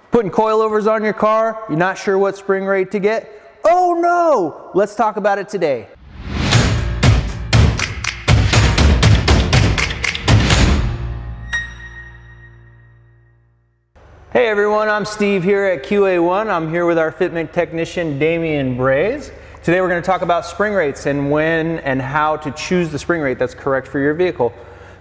Putting coilovers on your car, you're not sure what spring rate to get? Oh no! Let's talk about it today. Hey everyone, I'm Steve here at QA1. I'm here with our fitment technician, Damien and Steve. Today we're going to talk about spring rates and when and how to choose the spring rate that's correct for your vehicle.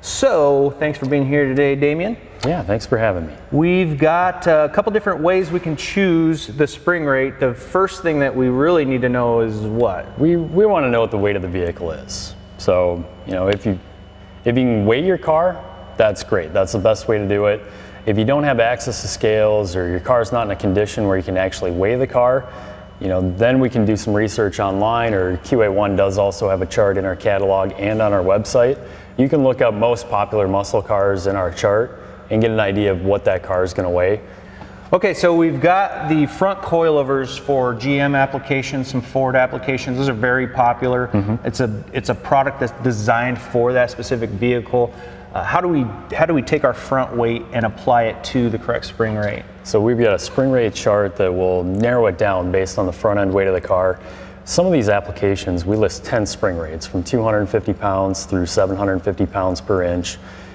So, thanks for being here today, Damien. Yeah, thanks for having me. We've got a couple different ways we can choose the spring rate. The first thing that we really need to know is what? We want to know what the weight of the vehicle is. So, you know, if you can weigh your car, that's great. That's the best way to do it. If you don't have access to scales or your car's not in a condition where you can actually weigh the car, you know, then we can do some research online, or QA1 does also have a chart in our catalog and on our website. You can look up most popular muscle cars in our chart and get an idea of what that car is going to weigh. Okay, so we've got the front coilovers for GM applications, some Ford applications. Those are very popular. It's a product that's designed for that specific vehicle. How do we take our front weight and apply it to the correct spring rate? So we've got a spring rate chart that will narrow it down based on the front end weight of the car. Some of these applications, we list 10 spring rates from 250 pounds through 750 pounds per inch.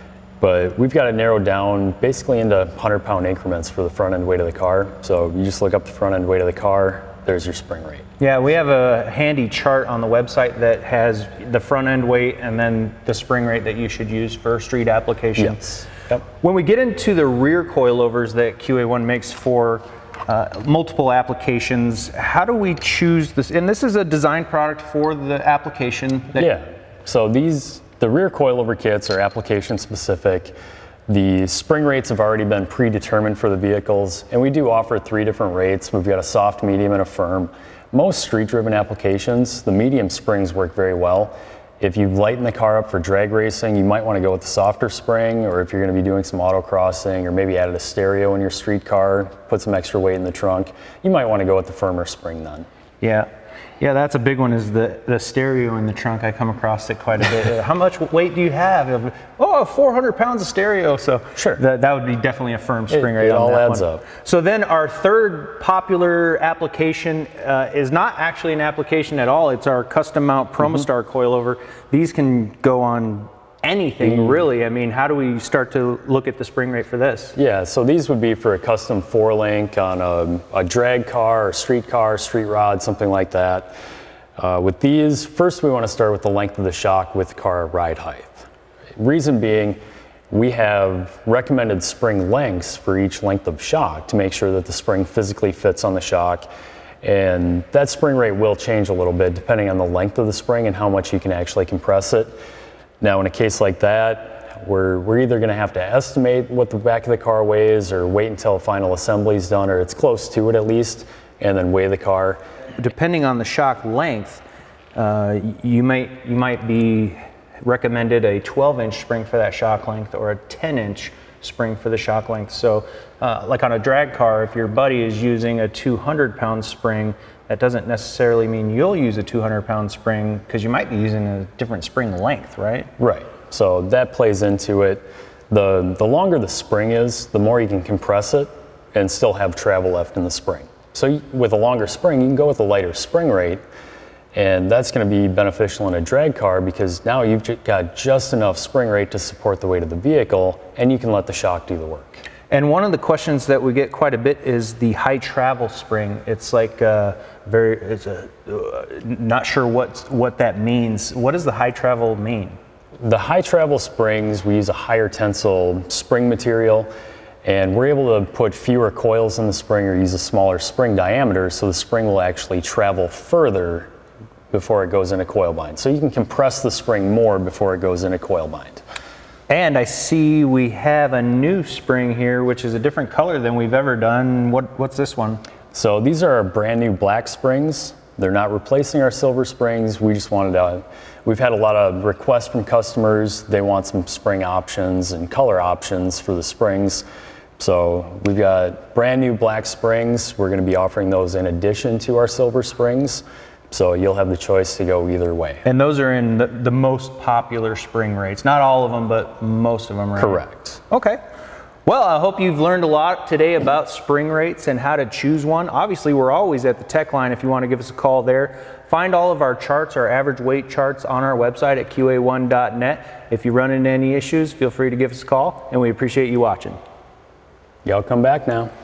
But we've got it narrowed down basically into 100-pound increments for the front end weight of the car. So you just look up the front end weight of the car, there's your spring rate. Yeah, we have a handy chart on the website that has the front end weight and then the spring rate that you should use for street application. Yes. Yep. When we get into the rear coilovers that QA1 makes for multiple applications, how do we choose this? And this is a design product for the application. Yeah, so the rear coilover kits are application specific. The spring rates have already been predetermined for the vehicles, and we do offer 3 different rates. We've got a soft, medium, and a firm. Most street-driven applications, the medium springs work very well. If you lighten the car up for drag racing, you might want to go with the softer spring, or if you're going to be doing some autocrossing, or maybe added a stereo in your street car, put some extra weight in the trunk, you might want to go with the firmer spring then. Yeah, that's a big one, is the stereo in the trunk. I come across it quite a bit. How much weight do you have? Oh, 400 pounds of stereo. So sure, that would be definitely a firm spring rate. It all adds up. So then our third popular application is not actually an application at all. It's our custom mount PromoStar coilover. These can go on anything really. I mean, how do we start to look at the spring rate for this? Yeah, so these would be for a custom 4-link on a drag car, or street rod, something like that. With these, first we want to start with the length of the shock with car ride height. Reason being, we have recommended spring lengths for each length of shock to make sure that the spring physically fits on the shock. And that spring rate will change a little bit depending on the length of the spring and how much you can actually compress it. Now, in a case like that, we're either going to have to estimate what the back of the car weighs, or wait until final assembly is done, or it's close to it at least, and then weigh the car. Depending on the shock length, you might be recommended a 12-inch spring for that shock length, or a 10-inch spring for the shock length. So, like on a drag car, if your buddy is using a 200-pound spring, that doesn't necessarily mean you'll use a 200-pound spring, because you might be using a different spring length, right? Right. So that plays into it. The longer the spring is, the more you can compress it and still have travel left in the spring. So with a longer spring, you can go with a lighter spring rate, and that's going to be beneficial in a drag car, because now you've got just enough spring rate to support the weight of the vehicle, and you can let the shock do the work. And one of the questions that we get quite a bit is the high travel spring. It's like not sure what that means. What does the high travel mean? The high travel springs, we use a higher tensile spring material, and we're able to put fewer coils in the spring or use a smaller spring diameter, so the spring will actually travel further before it goes into coil bind. So you can compress the spring more before it goes into coil bind. And I see we have a new spring here, which is a different color than we've ever done. What's this one? So these are our brand new black springs. They're not replacing our silver springs. We just wanted to, we've had a lot of requests from customers. They want some spring options and color options for the springs. So we've got brand new black springs. We're going to be offering those in addition to our silver springs. So you'll have the choice to go either way. And those are in the most popular spring rates. Not all of them, but most of them, right? Correct. Okay. Well, I hope you've learned a lot today about spring rates and how to choose one. Obviously, we're always at the tech line if you want to give us a call there. Find all of our charts, our average weight charts, on our website at qa1.net. If you run into any issues, feel free to give us a call, and we appreciate you watching. Y'all come back now.